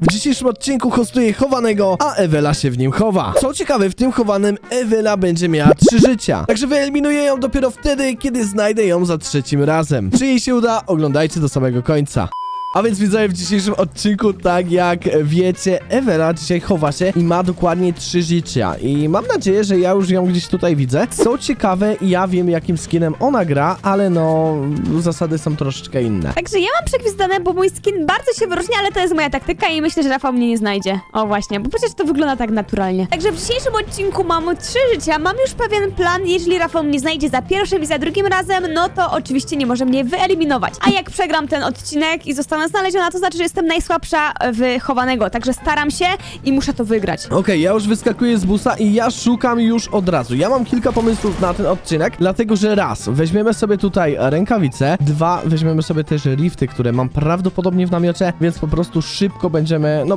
W dzisiejszym odcinku hostuję chowanego, a Ewela się w nim chowa. Co ciekawe, w tym chowanym Ewela będzie miała 3 życia. Także wyeliminuję ją dopiero wtedy, kiedy znajdę ją za 3. razem. Czy jej się uda? Oglądajcie do samego końca. A więc widzowie, w dzisiejszym odcinku, tak jak wiecie, Ewela dzisiaj chowa się i ma dokładnie 3 życia. I mam nadzieję, że ja już ją gdzieś tutaj widzę. Co ciekawe, ja wiem, jakim skinem ona gra, ale no, zasady są troszeczkę inne. Także ja mam przegwizdane, bo mój skin bardzo się wyróżnia, ale to jest moja taktyka i myślę, że Rafał mnie nie znajdzie. O właśnie, bo przecież to wygląda tak naturalnie. Także w dzisiejszym odcinku mam 3 życia, mam już pewien plan. Jeżeli Rafał mnie znajdzie za pierwszym i za drugim razem, no to oczywiście nie może mnie wyeliminować. A jak przegram ten odcinek i zostanę znaleziona, to znaczy, że jestem najsłabsza w chowanego. Także staram się i muszę to wygrać. Okej, ja już wyskakuję z busa i ja szukam już od razu. Ja mam kilka pomysłów na ten odcinek, dlatego że raz, weźmiemy sobie tutaj rękawice, 2, weźmiemy sobie też rifty, które mam prawdopodobnie w namiocie, więc po prostu szybko będziemy, no,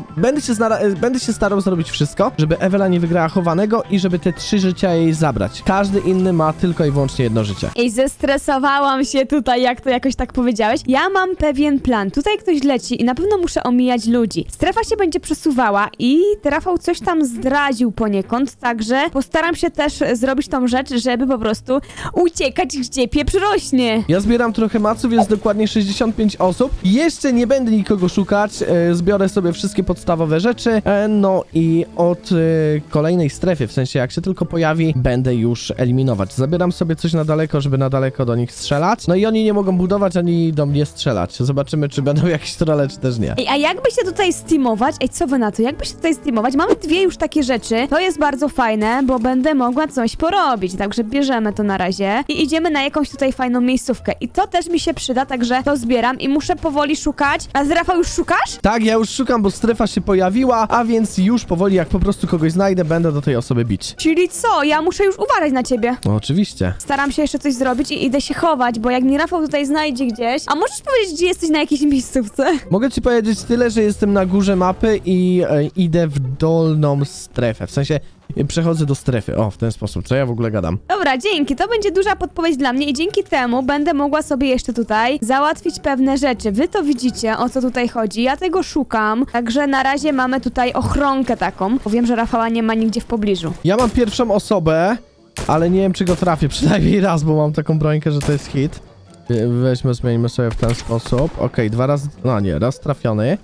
będę się starał zrobić wszystko, żeby Ewela nie wygrała chowanego i żeby te 3 życia jej zabrać. Każdy inny ma tylko i wyłącznie 1 życie. Ej, zestresowałam się tutaj, jak to jakoś tak powiedziałeś. Ja mam pewien plan. Tutaj ktoś leci i na pewno muszę omijać ludzi. Strefa się będzie przesuwała i Rafał coś tam zdradził poniekąd, także postaram się też zrobić tą rzecz, żeby po prostu uciekać, gdzie pieprz rośnie. Ja zbieram trochę maców, jest dokładnie 65 osób. Jeszcze nie będę nikogo szukać, zbiorę sobie wszystkie podstawowe rzeczy, no i od kolejnej strefy, w sensie jak się tylko pojawi, będę już eliminować. Zabieram sobie coś na daleko, żeby na daleko do nich strzelać, no i oni nie mogą budować, ani do mnie strzelać. Zobaczymy, czy będą jakieś trole, czy też nie. Ej, a jakby się tutaj steamować? Ej, co wy na to? Jakby się tutaj steamować? Mamy 2 już takie rzeczy. To jest bardzo fajne, bo będę mogła coś porobić. Także bierzemy to na razie i idziemy na jakąś tutaj fajną miejscówkę. I to też mi się przyda, także to zbieram i muszę powoli szukać. A Rafał, już szukasz? Tak, ja już szukam, bo strefa się pojawiła, a więc już powoli, jak po prostu kogoś znajdę, będę do tej osoby bić. Czyli co? Ja muszę już uważać na ciebie. No, oczywiście. Staram się jeszcze coś zrobić i idę się chować, bo jak mnie Rafał tutaj znajdzie gdzieś... A możesz powiedzieć, gdzie jesteś na jakiejś miejscówce? Mogę ci powiedzieć tyle, że jestem na górze mapy i idę w dolną strefę. W sensie przechodzę do strefy. O, w ten sposób. Co ja w ogóle gadam? Dobra, dzięki. To będzie duża podpowiedź dla mnie i dzięki temu będę mogła sobie jeszcze tutaj załatwić pewne rzeczy. Wy to widzicie, o co tutaj chodzi. Ja tego szukam. Także na razie mamy tutaj ochronkę taką. Bo wiem, że Rafała nie ma nigdzie w pobliżu. Ja mam pierwszą osobę, ale nie wiem, czy go trafię. Przynajmniej raz, bo mam taką brońkę, że to jest hit. Weźmy, zmienimy sobie w ten sposób. Okej, 2 razy... No nie, raz trafiony.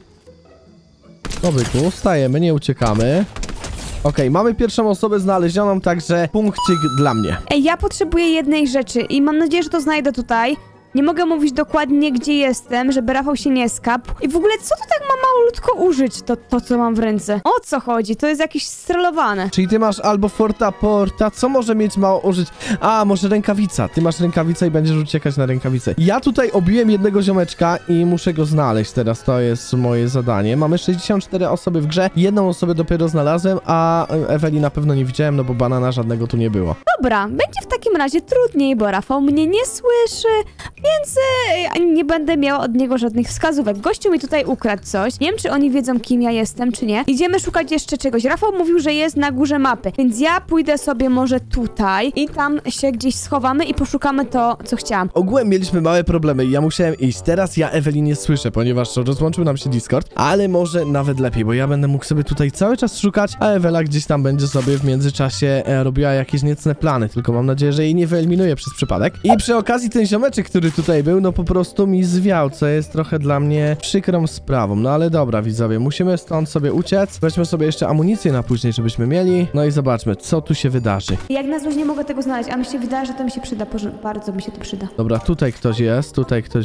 No byku, stajemy, nie uciekamy. Okej, mamy pierwszą osobę znalezioną, także punkcik dla mnie. Ej, ja potrzebuję jednej rzeczy i mam nadzieję, że to znajdę tutaj. Nie mogę mówić dokładnie, gdzie jestem, żeby Rafał się nie skapł. I w ogóle, co to tak ma malutko użyć, to co mam w ręce? O co chodzi? To jest jakieś strelowane. Czyli ty masz albo porta, co może mieć mało użyć? A, może rękawica. Ty masz rękawicę i będziesz uciekać na rękawicę. Ja tutaj obiłem jednego ziomeczka i muszę go znaleźć teraz. To jest moje zadanie. Mamy 64 osoby w grze. 1 osobę dopiero znalazłem, a Eweli na pewno nie widziałem, no bo banana żadnego tu nie było. Dobra, będzie w takim razie trudniej, bo Rafał mnie nie słyszy, więc nie będę miała od niego żadnych wskazówek. Gościu mi tutaj ukradł coś. Nie wiem, czy oni wiedzą, kim ja jestem, czy nie. Idziemy szukać jeszcze czegoś. Rafał mówił, że jest na górze mapy, więc ja pójdę sobie może tutaj i tam się gdzieś schowamy i poszukamy to, co chciałam. Ogółem mieliśmy małe problemy i ja musiałem iść. Teraz ja Eweli nie słyszę, ponieważ rozłączył nam się Discord, ale może nawet lepiej, bo ja będę mógł sobie tutaj cały czas szukać, a Ewela gdzieś tam będzie sobie w międzyczasie robiła jakieś niecne plany, tylko mam nadzieję, że jej nie wyeliminuje przez przypadek. I przy okazji ten ziomeczek, który tutaj był, no po prostu mi zwiał, co jest trochę dla mnie przykrą sprawą. No ale dobra, widzowie, musimy stąd sobie uciec. Weźmy sobie jeszcze amunicję na później, żebyśmy mieli. No i zobaczmy, co tu się wydarzy. Jak na złość nie mogę tego znaleźć, a mi się wydaje, że to mi się przyda, bardzo mi się to przyda. Dobra, tutaj ktoś jest,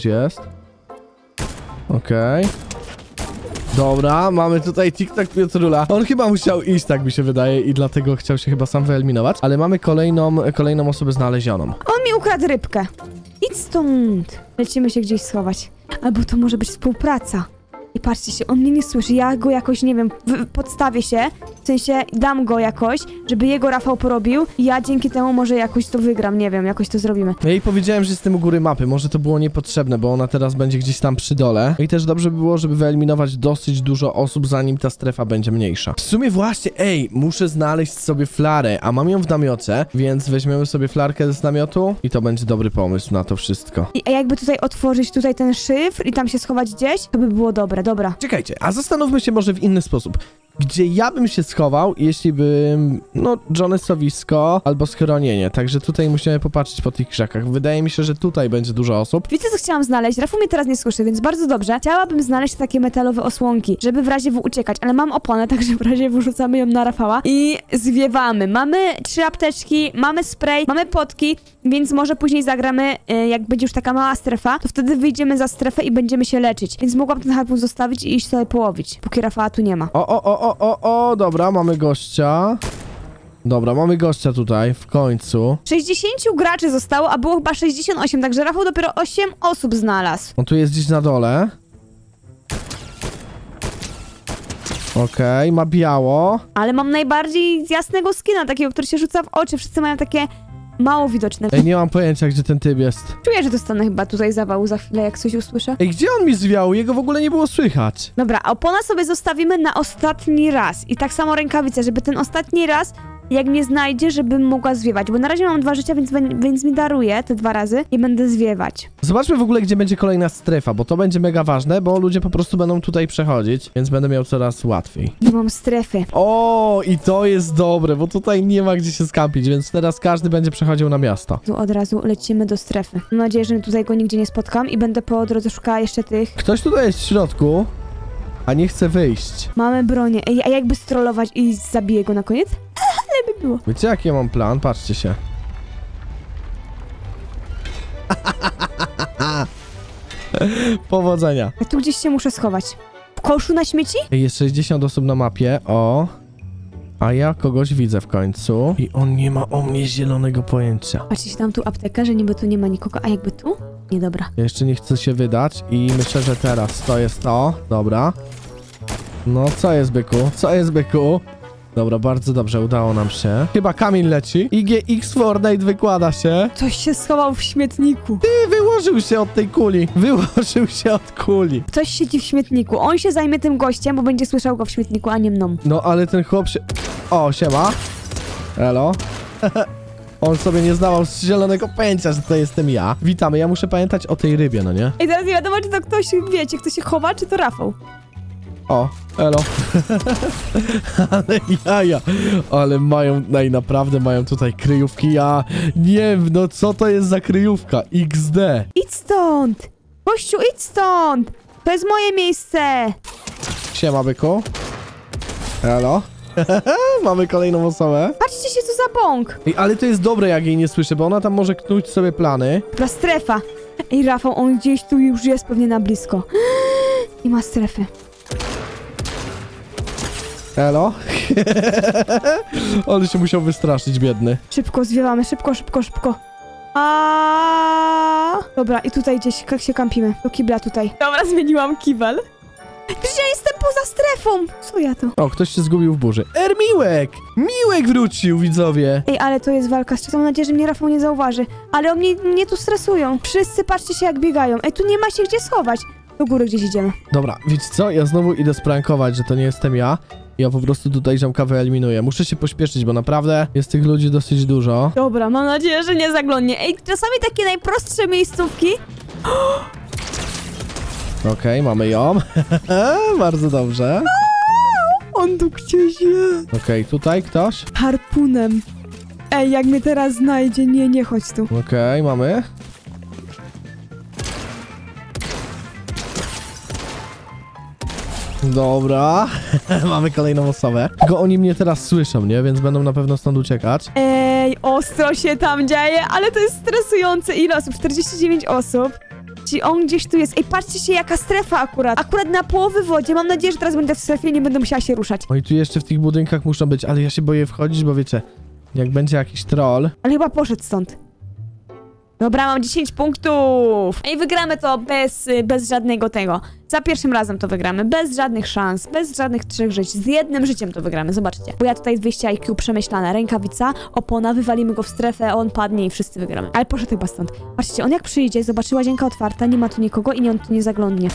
Okej. Dobra, mamy tutaj TikTok Piotrula. On chyba musiał iść, tak mi się wydaje, i dlatego chciał się chyba sam wyeliminować. Ale mamy kolejną osobę znalezioną. On mi ukradł rybkę. Idź stąd. Lecimy się gdzieś schować. Albo to może być współpraca. I patrzcie się, on mnie nie słyszy. Ja go jakoś, nie wiem, podstawię się. W sensie dam go jakoś, żeby jego Rafał porobił. I ja dzięki temu może jakoś to wygram. Nie wiem, jakoś to zrobimy. Ja jej powiedziałem, że jestem u góry mapy. Może to było niepotrzebne, bo ona teraz będzie gdzieś tam przy dole. I też dobrze by było, żeby wyeliminować dosyć dużo osób, zanim ta strefa będzie mniejsza. W sumie właśnie, ej, muszę znaleźć sobie flarę, a mam ją w namiocie, więc weźmiemy sobie flarkę z namiotu i to będzie dobry pomysł na to wszystko. I jakby tutaj otworzyć ten szyfr i tam się schować gdzieś, to by było dobre. dobra. Czekajcie, a zastanówmy się może w inny sposób. Gdzie ja bym się schował, jeśli bym... No, żonesowisko albo schronienie. Także tutaj musimy popatrzeć po tych krzakach. Wydaje mi się, że tutaj będzie dużo osób. Wiecie, co chciałam znaleźć? Rafał mnie teraz nie słyszy, więc bardzo dobrze. Chciałabym znaleźć takie metalowe osłonki, żeby w razie W uciekać, ale mam oponę, także w razie W rzucamy ją na Rafała i zwiewamy. Mamy 3 apteczki, mamy spray, mamy potki, więc może później zagramy, jak będzie już taka mała strefa, to wtedy wyjdziemy za strefę i będziemy się leczyć. Więc mogłam ten harpun zostawić i iść sobie połowić, póki Rafała tu nie ma. Dobra, mamy gościa. Dobra, mamy gościa tutaj, w końcu. 60 graczy zostało, a było chyba 68, także Rafał dopiero 8 osób znalazł. On tu jest gdzieś na dole. Okej, ma biało. Ale mam najbardziej jasnego skina, takiego, który się rzuca w oczy. Wszyscy mają takie mało widoczne. Ej, nie mam pojęcia, gdzie ten typ jest. Czuję, że dostanę chyba tutaj zawału za chwilę, jak coś usłyszę. Ej, gdzie on mi zwiał? Jego w ogóle nie było słychać. Dobra, a opona sobie zostawimy na ostatni raz. I tak samo rękawice, żeby ten ostatni raz, jak mnie znajdzie, żebym mogła zwiewać. Bo na razie mam 2 życia, więc mi daruje te 2 razy i będę zwiewać. Zobaczmy w ogóle, gdzie będzie kolejna strefa, bo to będzie mega ważne, bo ludzie po prostu będą tutaj przechodzić, więc będę miał coraz łatwiej. Nie mam strefy. O, i to jest dobre, bo tutaj nie ma gdzie się skampić, więc teraz każdy będzie przechodził na miasto. Tu od razu lecimy do strefy. Mam nadzieję, że tutaj go nigdzie nie spotkam i będę po drodze szukała jeszcze tych. Ktoś tutaj jest w środku, a nie chce wyjść. Mamy bronię. Ej, a jakby strollować i zabiję go na koniec? Ale by było. Wiecie, jaki ja mam plan? Patrzcie się. Powodzenia. Ja tu gdzieś się muszę schować. W koszu na śmieci? Ej, jest 60 osób na mapie, o. A ja kogoś widzę w końcu. I on nie ma o mnie zielonego pojęcia. Patrzcie, tam tu aptekę, że niby tu nie ma nikogo, a jakby tu? Niedobra. Ja jeszcze nie chcę się wydać i myślę, że teraz to jest to. Dobra. No, co jest, byku? Co jest, byku? Dobra, bardzo dobrze, udało nam się. Chyba Kamil leci. IGX Fortnite wykłada się. Ktoś się schował w śmietniku. Ty, wyłożył się od tej kuli. Wyłożył się od kuli. Ktoś siedzi w śmietniku. On się zajmie tym gościem, bo będzie słyszał go w śmietniku, a nie mną. No, ale ten chłop się... O, siema. Elo. On sobie nie zdawał z zielonego pojęcia, że to jestem ja. Witamy, ja muszę pamiętać o tej rybie, no nie? I teraz nie wiadomo, czy to ktoś, wiecie, kto się chowa, czy to Rafał. O, elo. Ale jaja. Ale mają, naprawdę mają tutaj kryjówki. Ja nie wiem, no co to jest za kryjówka? XD. Idź stąd! Gościu, idź stąd! To jest moje miejsce! Siema, byku. Elo. Mamy kolejną osobę. Patrzcie się, co za bąk! Ej, ale to jest dobre, jak jej nie słyszę, bo ona tam może knuć sobie plany. Dobra, strefa. Ej, Rafał, on gdzieś tu już jest pewnie na blisko. Nie ma strefy. Elo. On się musiał wystraszyć, biedny. Szybko, zwiewamy, szybko. Dobra, i tutaj gdzieś się kampimy. Do kibla tutaj. Dobra, zmieniłam kibel. Przecież ja jestem poza strefą! Co ja to? O, ktoś się zgubił w burzy. Miłek! Miłek wrócił, widzowie! Ej, ale to jest walka z czasem. Mam nadzieję, że mnie Rafał nie zauważy. Ale mnie tu stresują. Wszyscy patrzcie się, jak biegają. Ej, tu nie ma się gdzie schować. Do góry gdzieś idziemy. Dobra, wiecie co? Ja znowu idę sprankować, że to nie jestem ja. Ja po prostu tutaj ziomka wyeliminuję. Muszę się pośpieszyć, bo naprawdę jest tych ludzi dosyć dużo. Dobra, mam nadzieję, że nie zaglądnie. Ej, czasami takie najprostsze miejscówki. Okej, mamy ją. Bardzo dobrze. On tu gdzieś jest. Okej, tutaj ktoś. Harpunem. Ej, jak mnie teraz znajdzie, nie chodź tu. Okej, mamy. Dobra. Mamy kolejną osobę. Tylko oni mnie teraz słyszą, nie? Więc będą na pewno stąd uciekać. Ej, ostro się tam dzieje, ale to jest stresujące. Ile osób? 49 osób. Czyli on gdzieś tu jest. Ej, patrzcie się, jaka strefa akurat. Akurat na połowy wodzie. Mam nadzieję, że teraz będę w strefie i nie będę musiała się ruszać. Oni tu jeszcze w tych budynkach muszą być, ale ja się boję wchodzić, bo wiecie, jak będzie jakiś troll... Ale chyba poszedł stąd. Dobra, mam 10 punktów. Ej, wygramy to bez żadnego tego. Za pierwszym razem to wygramy. Bez żadnych szans, bez żadnych 3 żyć. Z jednym życiem to wygramy, zobaczcie. Bo ja tutaj 200 IQ przemyślane. Rękawica, opona, wywalimy go w strefę, on padnie i wszyscy wygramy. Ale poszedł chyba stąd. Patrzcie, on jak przyjdzie, zobaczy łazienka otwarta, nie ma tu nikogo i on tu nie zaglądnie.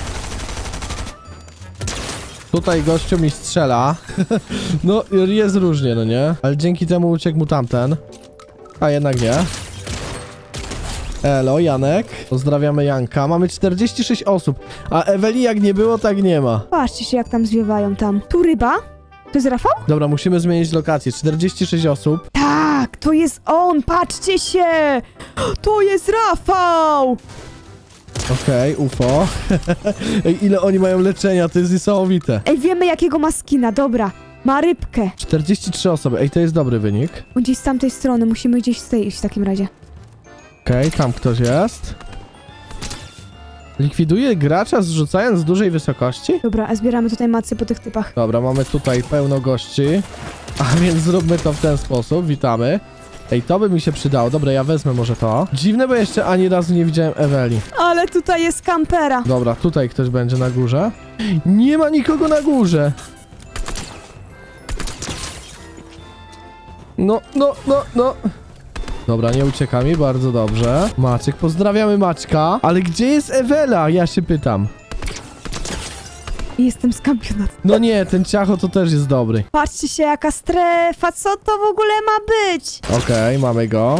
Tutaj gościu mi strzela. No, jest różnie, no nie? Ale dzięki temu uciekł mu tamten. A jednak nie. Elo, Janek. Pozdrawiamy Janka. Mamy 46 osób, a Eweli jak nie było, tak nie ma. Patrzcie się, jak tam zwiewają tam. Tu ryba? To jest Rafał? Dobra, musimy zmienić lokację. 46 osób. Tak, to jest on, patrzcie się! To jest Rafał! Okej, UFO. Ej, ile oni mają leczenia, to jest niesamowite. Ej, wiemy jakiego ma skina, dobra. Ma rybkę. 43 osoby. Ej, to jest dobry wynik. On gdzieś z tamtej strony, musimy gdzieś z tej iść w takim razie. Okej, tam ktoś jest. Likwiduje gracza zrzucając z dużej wysokości? Dobra, a zbieramy tutaj macy po tych typach. Dobra, mamy tutaj pełno gości. A więc zróbmy to w ten sposób. Witamy. Ej, to by mi się przydało. Dobra, ja wezmę może to. Dziwne, bo jeszcze ani razu nie widziałem Eweli. Ale tutaj jest kampera. Dobra, tutaj ktoś będzie na górze. Nie ma nikogo na górze. No. Dobra, nie ucieka mi, bardzo dobrze. Maciek, pozdrawiamy Maćka. Ale gdzie jest Ewela? Ja się pytam. Jestem skampiona. No nie, ten ciacho to też jest dobry. Patrzcie się, jaka strefa, co to w ogóle ma być? Okej, mamy go.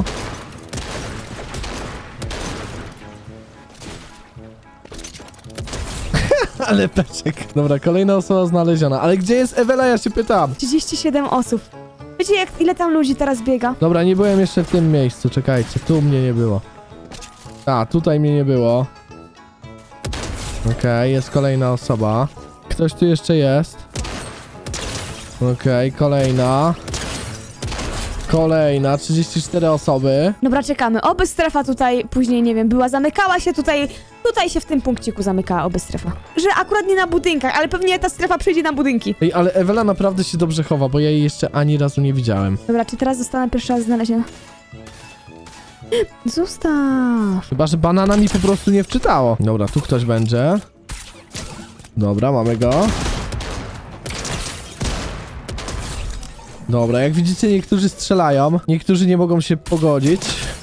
Ale peczek. Dobra, kolejna osoba znaleziona. Ale gdzie jest Ewela? Ja się pytam. 37 osób. Wiecie, ile tam ludzi teraz biega? Dobra, nie byłem jeszcze w tym miejscu. Czekajcie, tu mnie nie było. A, tutaj mnie nie było. Okej, jest kolejna osoba. Ktoś tu jeszcze jest. Okej, kolejna. Kolejna, 34 osoby. Dobra, czekamy. Oby strefa tutaj później, nie wiem, zamykała się tutaj się w tym punkciku zamykała oby strefa. Że akurat nie na budynkach, ale pewnie ta strefa przejdzie na budynki. Ej, ale Ewela naprawdę się dobrze chowa, bo ja jej jeszcze ani razu nie widziałem. Dobra, czy teraz zostanę pierwszy raz znaleziona? Zostaw. Chyba, że banana mi po prostu nie wczytało. Dobra, tu ktoś będzie. Dobra, mamy go. Dobra, jak widzicie, niektórzy strzelają. Niektórzy nie mogą się pogodzić.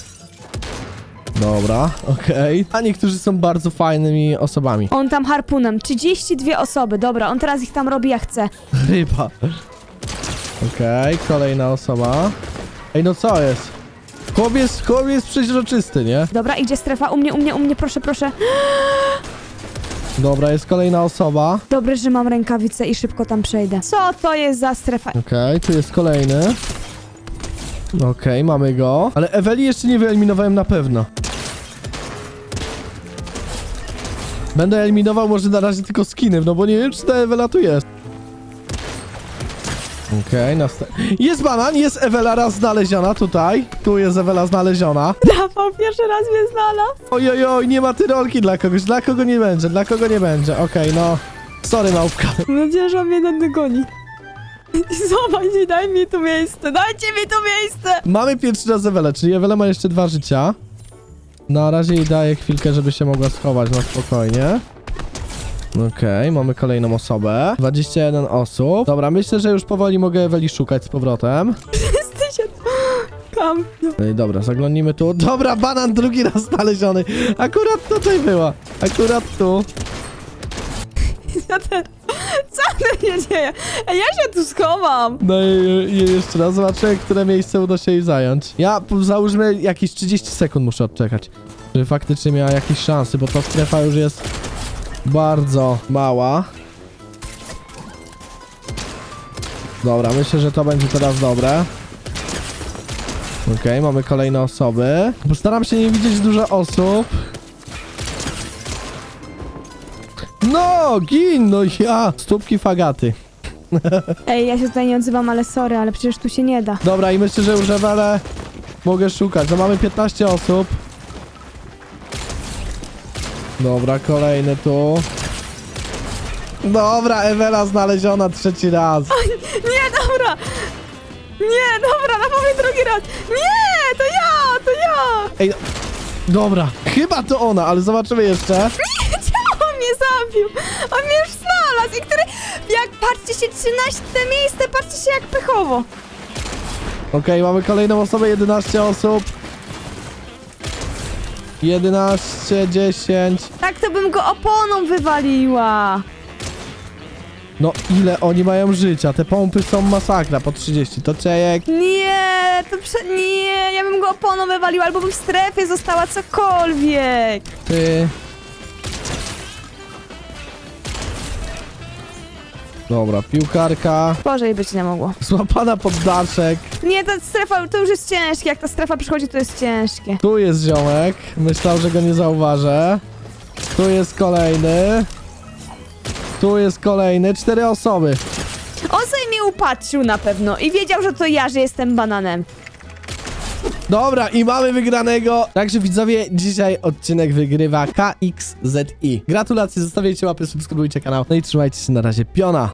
Dobra, okej. A niektórzy są bardzo fajnymi osobami. On tam harpunem. 32 osoby. Dobra, on teraz ich tam robi jak chce. Ryba. Okej, kolejna osoba. Ej, no co jest? Chłop jest przeźroczysty, nie? Dobra, idzie strefa. U mnie, proszę, proszę. Dobra, jest kolejna osoba. Dobrze, że mam rękawice i szybko tam przejdę. Co to jest za strefa? Okej, tu jest kolejny. Okej, mamy go. Ale Eweli jeszcze nie wyeliminowałem na pewno. Będę eliminował może na razie tylko skiny, no bo nie wiem, czy ta Ewela tu jest. Okej, jest banan, jest Ewela raz znaleziona tutaj. Tu jest Ewela znaleziona. Rafał pierwszy raz mnie znalazł. Ojojoj, nie ma tyrolki dla kogoś. Dla kogo nie będzie. Okej, no. Sorry, małpka. Mam nadzieję, że on mnie dogoni. Zobacz, daj mi tu miejsce. Dajcie mi tu miejsce. Mamy pierwszy raz Ewelę, czyli Ewela ma jeszcze 2 życia. Na razie jej daję chwilkę, żeby się mogła schować na spokojnie. Okej, mamy kolejną osobę. 21 osób. Dobra, myślę, że już powoli mogę Eweli szukać z powrotem. Jesteś kampion. Ej, dobra, zaglądnijmy tu. Dobra, banan drugi raz znaleziony. Akurat tutaj była. Akurat tu. Co tu się dzieje? Ej, ja się tu schowam. No i jeszcze raz zobaczę, które miejsce uda się jej zająć. Ja załóżmy jakieś 30 sekund muszę odczekać, żeby faktycznie miała jakieś szanse, bo ta strefa już jest bardzo mała. Dobra, myślę, że to będzie teraz dobre. Okej, mamy kolejne osoby. Postaram się nie widzieć dużo osób. No, gin, no ja. Stópki fagaty. Ej, ja się tutaj nie odzywam, ale sorry, ale przecież tu się nie da. Dobra, i myślę, że już Ewelę mogę szukać. No mamy 15 osób. Dobra, kolejny tu. Dobra, Ewela znaleziona 3. raz. Nie, dobra. Nie, dobra, na powiem drugi raz. Nie, to ja. Ej, no, dobra, chyba to ona, ale zobaczymy jeszcze. Nie, czemu on mnie zabił? On mnie już znalazł i który... Jak, patrzcie się, 13 miejsce, patrzcie się jak pechowo. Okej, mamy kolejną osobę, 11 osób. 11, 10. Tak to bym go oponą wywaliła. No ile oni mają życia? Te pompy są masakra, po 30. To Czejek. Nie, nie, ja bym go oponą wywaliła, albo bym w strefie została, cokolwiek. Ty. Dobra, piłkarka. Gorzej być nie mogło. Złapana pod daszek. Nie, ta strefa, to już jest ciężkie. Jak ta strefa przychodzi, to jest ciężkie. Tu jest ziomek. Myślał, że go nie zauważę. Tu jest kolejny. Tu jest kolejny. 4 osoby. On sobie mnie upatrzył na pewno i wiedział, że to ja, że jestem bananem. Dobra, i mamy wygranego. Także widzowie, dzisiaj odcinek wygrywa KXZI. Gratulacje, zostawiajcie łapy, subskrybujcie kanał. No i trzymajcie się, na razie, piona.